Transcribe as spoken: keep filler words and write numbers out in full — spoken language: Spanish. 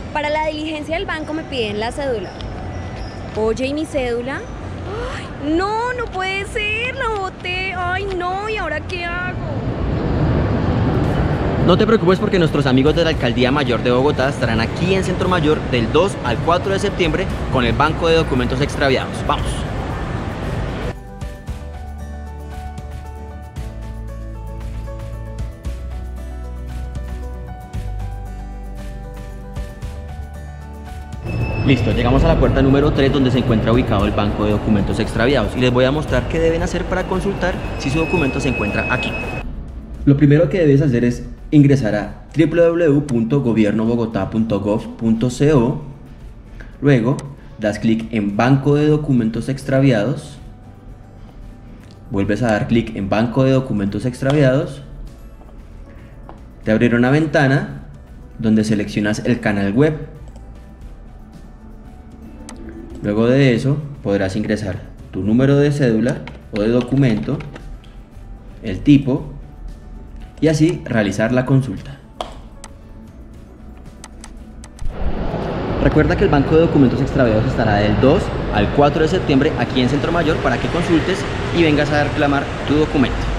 Para la diligencia del banco me piden la cédula. Oye, ¿y mi cédula? Ay, no, no puede ser, la boté. Ay, no, ¿y ahora qué hago? No te preocupes porque nuestros amigos de la Alcaldía Mayor de Bogotá estarán aquí en Centro Mayor del dos al cuatro de septiembre con el Banco de Documentos Extraviados. ¡Vamos! Listo, llegamos a la puerta número tres donde se encuentra ubicado el Banco de Documentos Extraviados y les voy a mostrar qué deben hacer para consultar si su documento se encuentra aquí. Lo primero que debes hacer es ingresar a w w w punto gobierno bogotá punto gov punto co. Luego das clic en Banco de Documentos Extraviados. Vuelves a dar clic en Banco de Documentos Extraviados. Te abrirá una ventana donde seleccionas el canal web. Luego de eso podrás ingresar tu número de cédula o de documento, el tipo y así realizar la consulta. Recuerda que el Banco de Documentos Extraviados estará del dos al cuatro de septiembre aquí en Centro Mayor para que consultes y vengas a reclamar tu documento.